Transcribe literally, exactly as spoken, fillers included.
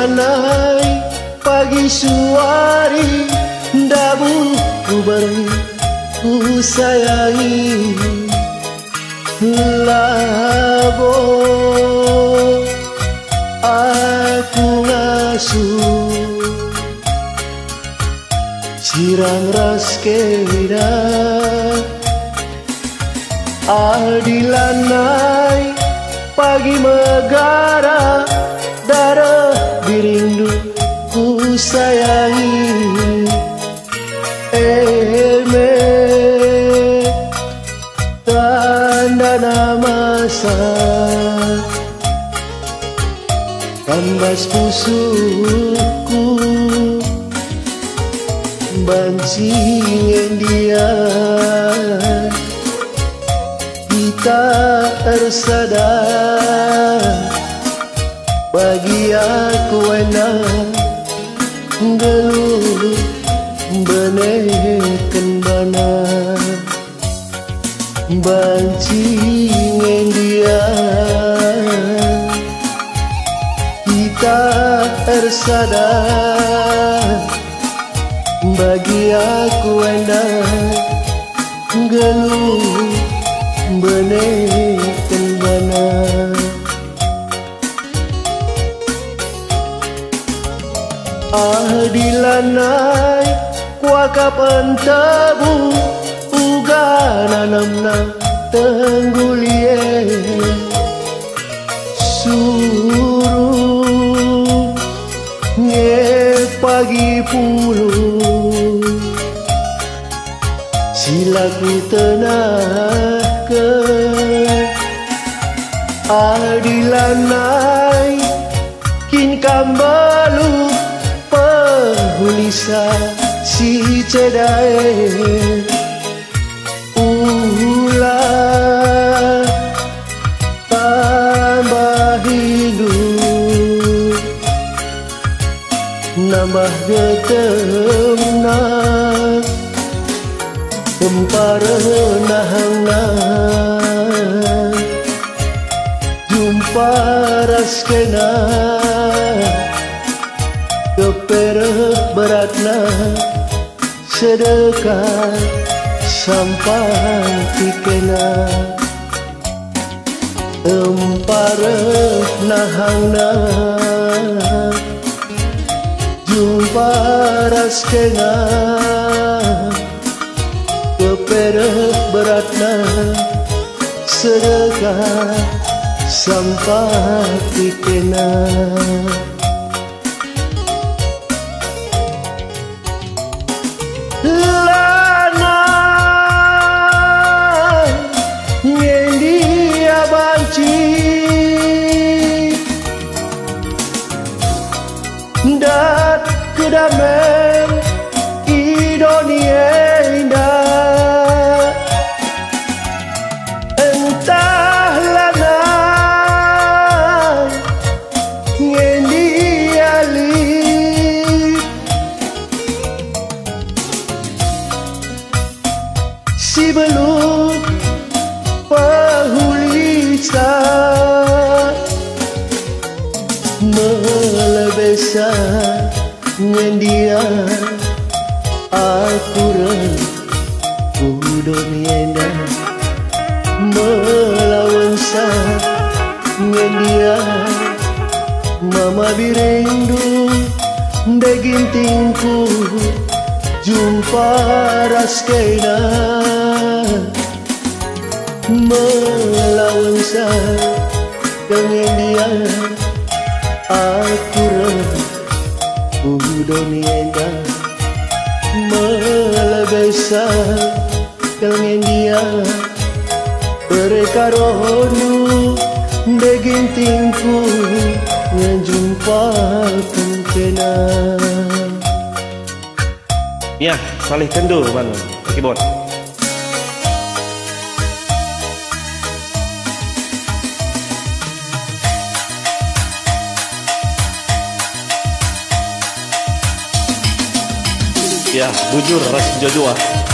lanai pagi suari dabu ku beri ku sayangi labo aku ngasuh sirang ras keda adilanai pagi megara darah birindu ku sayangi eme tanda namasa kanvas pusuku bancing dia kita tersadar bagi aku enak geluh benekan bana bancing dia kita tersadar bagi aku enak geluh benekan bana adilanai kuaka pentebu uga nanamna tenggulie suruh nge pagi pulu silaku tenaka adilanai kin kambalu pehulisa si cedai ulah tambah hidup nambah getemna tempara nahangna jumpa raskena kepereh beratna sedekah sampai tikena empareh nahangna jumpa raskena kepereh beratna sedekah sampai tikena dat kedamen idonia indah entahlah nah ngendi ali si belum pahulisa melebesa ngendia aku udah mienda melawan sa ngendia mama birindu degintingku jumpa raskena melawan sa ngendia aku udah mienda melebesa kangen dia berkaronu degintingku ngejumpa kena. Ya, Salih Kendo mana keyboard. Ya, bujur ras jodoh.